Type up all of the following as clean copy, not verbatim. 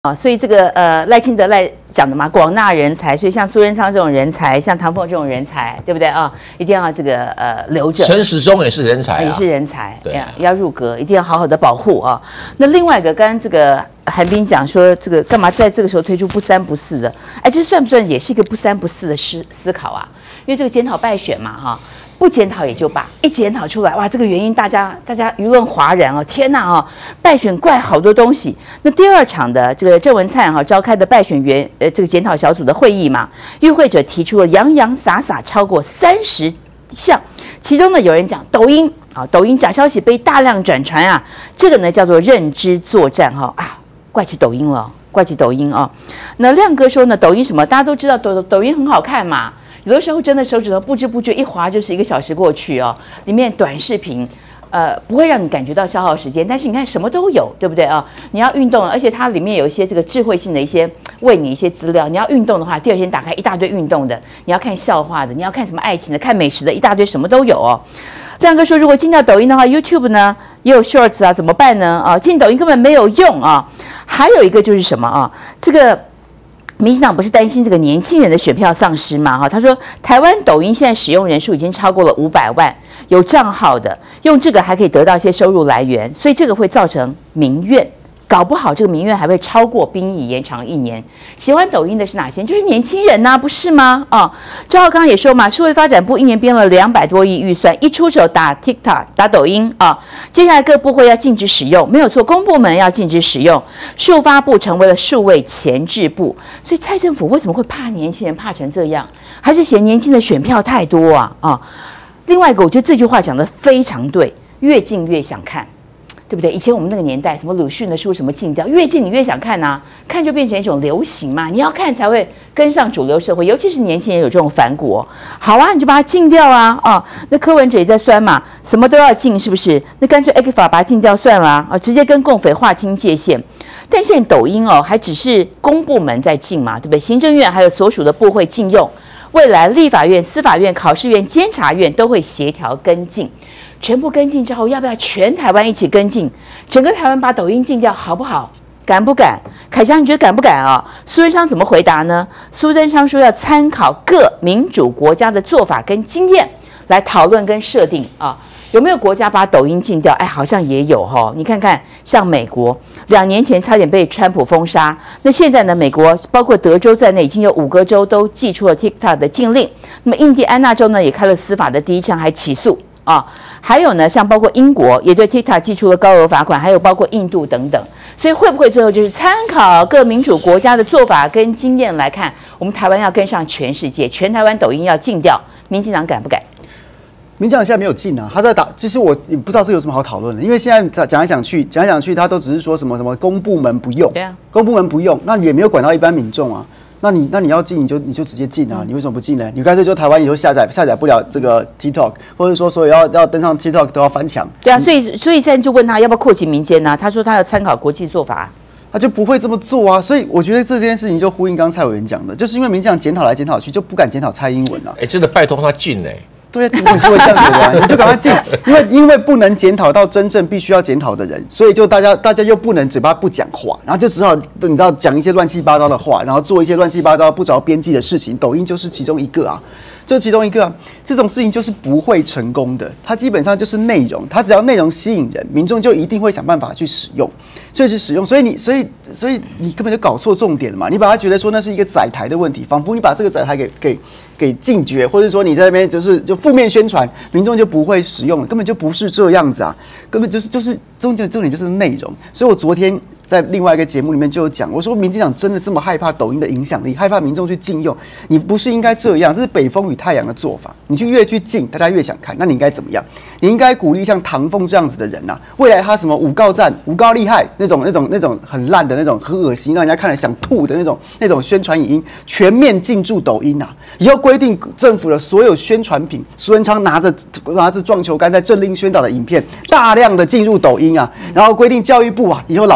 啊，所以这个赖清德讲的嘛，广纳人才，所以像苏贞昌这种人才，像唐凤这种人才，对不对啊？一定要这个留着。 陈时中也是人才、啊， 也是人才， 对、啊， 要入阁，一定要好好的保护啊。那另外一个，刚刚这个韩冰讲说，这个干嘛在这个时候推出不三不四的？哎，这算不算也是一个不三不四的思考啊？因为这个检讨败选嘛，哈。不检讨也就罢，一检讨出来，哇，这个原因大家舆论哗然哦，天哪哦，败选怪好多东西。那第二场的这个郑文灿召开的败选这个检讨小组的会议嘛，与会者提出了洋洋洒洒超过30项，其中呢有人讲抖音抖音假消息被大量转传啊，这个呢叫做认知作战怪起抖音了，怪起抖音啊。那亮哥说呢，抖音什么？大家都知道抖音很好看嘛。有的时候真的手指头不知不觉一滑就是1个小时过去哦，里面短视频，不会让你感觉到消耗时间，但是你看什么都有，对不对啊？你要运动，而且它里面有一些这个智慧性的喂你一些资料。你要运动的话，第二天打开一大堆运动的，你要看笑话的，你要看什么爱情的，看美食的，一大堆什么都有哦。亮哥说，如果禁掉抖音的话 ，YouTube 呢也有 Shorts 啊，怎么办呢？禁抖音根本没有用啊。还有一个就是什么啊？这个。民进党不是担心这个年轻人的选票丧失吗？他说台湾抖音现在使用人数已经超过了500万，有账号的，用这个还可以得到一些收入来源，所以这个会造成民怨，搞不好这个民怨还会超过兵役延长1年。喜欢抖音的是哪些？就是年轻人不是吗？赵浩康也说嘛，数位发展部1年编了200多亿预算，一出手打 TikTok 打抖音接下来各部会要禁止使用，没有错，公部门要禁止使用，数发部成为了数位前置部。所以蔡政府为什么会怕年轻人怕成这样？还是嫌年轻的选票太多啊？另外一个，我觉得这句话讲得非常对，越禁越想看。对不对？以前我们那个年代，什么鲁迅的书什么禁掉，越禁你越想看啊，看就变成一种流行嘛，你要看才会跟上主流社会，尤其是年轻人有这种反骨好啊，你就把它禁掉啊那柯文哲也在酸嘛，什么都要禁是不是？那干脆 A 法把它禁掉算了直接跟共匪划清界限。但现在抖音还只是公部门在禁嘛，对不对？行政院还有所属的部会禁用，未来立法院、司法院、考试院、监察院都会协调跟进。全部跟进之后，要不要全台湾一起跟进？整个台湾把抖音禁掉，好不好？敢不敢？凯翔，你觉得敢不敢啊？苏贞昌怎么回答呢？苏贞昌说要参考各民主国家的做法跟经验来讨论跟设定有没有国家把抖音禁掉？好像也有你看看，像美国2年前差点被川普封杀，那现在呢？美国包括德州在内，已经有5个州都祭出了 TikTok 的禁令。那么印第安纳州呢，也开了司法的第一枪，还起诉还有呢，像包括英国也对 TikTok 寄出了高额罚款，还有包括印度等等。所以会不会最后就是参考各民主国家的做法跟经验来看，我们台湾要跟上全世界，全台湾抖音要禁掉？民进党敢不敢？ 民进党现在没有禁啊，他在打。其实我也不知道这有什么好讨论的，因为现在讲来讲去，他都只是说什么公部门不用， 对啊， 公部门不用，那也没有管到一般民众啊。那你要禁你就直接禁啊！你为什么不禁呢？你干脆就台湾以后下载不了这个 TikTok， 或者说所有要登上 TikTok 都要翻墙。 对啊，所以现在就问他要不要扩及民间他说他要参考国际做法他就不会这么做啊。所以我觉得这件事情就呼应刚蔡委员讲的，就是因为民进党检讨来检讨去，就不敢检讨蔡英文啊。 真的拜托他禁对，你是会这样子的，你就赶快禁，因为不能检讨到真正必须要检讨的人，所以就大家又不能嘴巴不讲话，然后就只好你知道讲一些乱七八糟的话，然后做一些乱七八糟不着边际的事情。抖音就是其中一个啊，这种事情就是不会成功的。它基本上就是内容，它只要内容吸引人，民众就一定会想办法去使用，所以你根本就搞错重点了嘛！你把它觉得说那是一个载台的问题，仿佛你把这个载台给禁绝，或者说你在那边就负面宣传，民众就不会使用了，根本就不是这样子啊，根本就是重点就是内容。所以我昨天在另外一个节目里面就有讲，我说民进党真的这么害怕抖音的影响力，害怕民众去禁用，你不是应该这样？这是北风与太阳的做法，你越去禁，大家越想看，那你应该怎么样？你应该鼓励像唐凤这样子的人啊，未来他什么五告赞、五告厉害那种很烂的那种很恶心，让人家看了想吐的那种宣传影音，全面进驻抖音啊！以后规定政府的所有宣传品，苏贞昌拿着撞球杆在政令宣导的影片，大量的进入抖音啊，然后规定教育部啊，以后老师上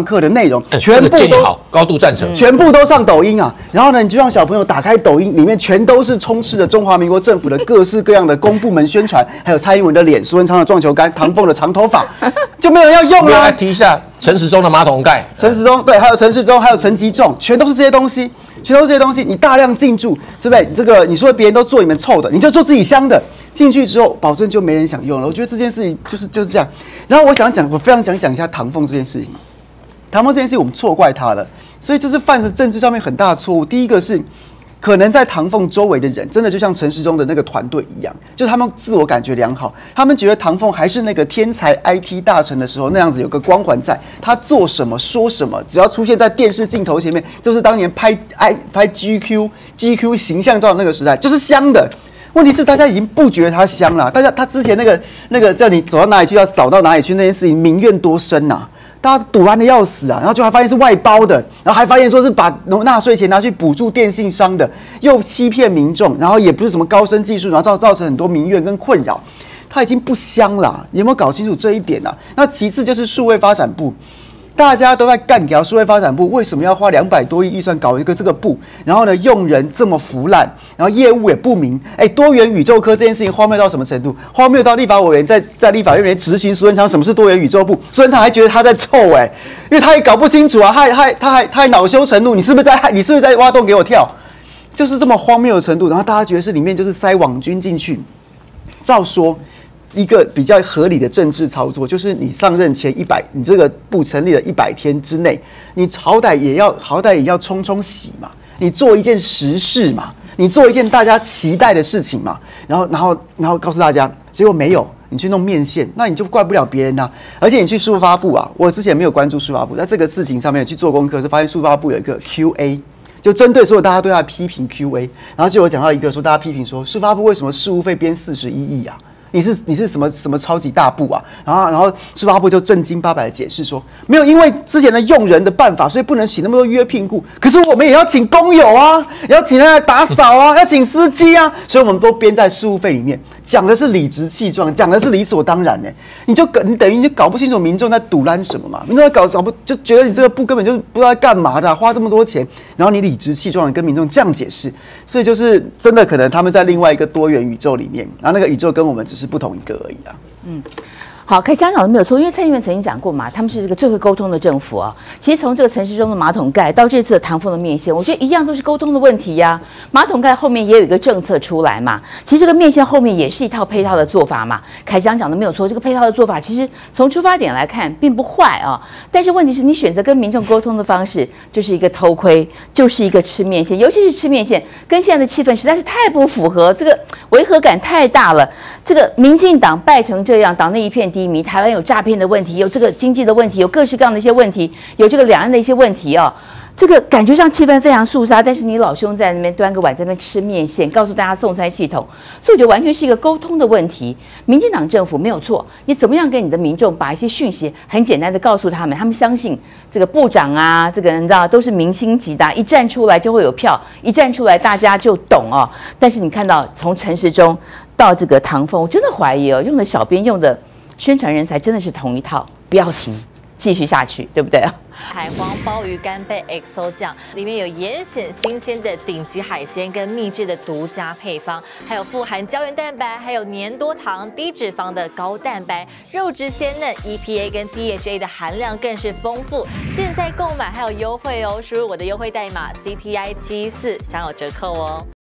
上课的内容， 这个全部都建议好，高度赞成。 全部都上抖音啊！然后呢，你就让小朋友打开抖音，里面全都是充斥着中华民国政府的各式各样的公部门宣传，还有蔡英文的脸、苏文昌的撞球杆、唐凤的长头发，就没有人要用啦。 我来提一下陈时中的马桶盖， 陈时中对，还有陈时中，还有陈吉仲，全都是这些东西，全都是这些东西。你大量进驻，对不对？这个你说别人都做你们臭的，你就做自己香的。进去之后，保证就没人想用了。我觉得这件事情就是这样。然后我非常想讲一下唐凤这件事情。唐凤这件事情我们错怪他了，所以这是犯着政治上面很大的错误。第一个是，可能在唐凤周围的人，真的就像陈时中的那个团队一样，就他们自我感觉良好，他们觉得唐凤还是那个天才 IT 大臣的时候那样子，有个光环在，他做什么说什么，只要出现在电视镜头前面，就是当年拍 GQ 形象照的那个时代，就是香的。问题是大家已经不觉得他香了，他之前那个叫你走到哪里去要扫到哪里去那件事情，民怨多深呐、大家堵拦的要死啊，然后就还发现是外包的，然后还发现说是把纳税钱拿去补助电信商的，又欺骗民众，然后也不是什么高深技术，然后造成很多民怨跟困扰，他已经不香了，你有没有搞清楚这一点啊？那其次就是数位发展部。大家都在干掉数位发展部，为什么要花200多亿预算搞一个这个部？然后呢，用人这么腐烂，然后业务也不明。多元宇宙科这件事情荒谬到什么程度？荒谬到立法委员在立法院里面质询苏文昌什么是多元宇宙部，苏文昌还觉得他在臭因为他也搞不清楚啊，他还恼羞成怒，你是不是在挖洞给我跳？就是这么荒谬的程度，然后大家觉得是里面就是塞网军进去，照说。一个比较合理的政治操作，就是你上任前你这个部成立了100天之内，你好歹也要冲洗嘛，你做一件实事嘛，你做一件大家期待的事情嘛，然后告诉大家，结果没有，你去弄面线，那你就怪不了别人呐。而且你去数发部啊，我之前没有关注数发部，在这个事情上面去做功课，是发现数发部有一个 QA。就针对所有大家对他的批评 QA， 然后就有讲到一个说，大家批评说，数发部为什么事务费编41亿啊？你是什么超级大部啊？然后数发部就正经八百的解释说，没有因为之前的用人的办法，所以不能请那么多约聘雇。可是我们也要请工友啊，也要请人来打扫啊，要请司机啊，所以我们都编在事务费里面，讲的是理直气壮，讲的是理所当然你等于你就搞不清楚民众在堵拦什么嘛？民众在搞不就觉得你这个部根本就不知道在干嘛的花这么多钱，然后你理直气壮的跟民众这样解释，所以就是真的可能他们在另外一个多元宇宙里面，然后那个宇宙跟我们只是不同一个而已啊。 好，凯香讲的没有错，因为蔡英文曾经讲过嘛，他们是这个最会沟通的政府啊。其实从这个陈时中的马桶盖到这次的唐凤的面线，我觉得一样都是沟通的问题呀。马桶盖后面也有一个政策出来嘛，其实这个面线后面也是一套配套的做法嘛。凯香讲的没有错，这个配套的做法其实从出发点来看并不坏啊，但是问题是你选择跟民众沟通的方式就是一个偷窥，就是一个吃面线，尤其是吃面线跟现在的气氛实在是太不符合，这个违和感太大了。这个民进党败成这样，党内一片低迷，台湾有诈骗的问题，有这个经济的问题，有各式各样的一些问题，有这个两岸的一些问题哦。这个感觉上气氛非常肃杀，但是你老兄在那边端个碗在那边吃面线，告诉大家送餐系统，所以我觉得完全是一个沟通的问题。民进党政府没有错，你怎么样跟你的民众把一些讯息很简单的告诉他们，他们相信这个部长啊，这个人知道都是明星级的，一站出来就会有票，一站出来大家就懂哦。但是你看到从陈时中到这个唐凤，我真的怀疑哦，用的小编用的宣传人才真的是同一套，不要停，继续下去，对不对？ 海皇鲍鱼干贝 XO 酱里面有严选新鲜的顶级海鲜跟秘制的独家配方，还有富含胶原蛋白，还有粘多糖、低脂肪的高蛋白，肉质鲜嫩 ，EPA 跟 DHA 的含量更是丰富。现在购买还有优惠哦，输入我的优惠代码 CTI74享有折扣哦。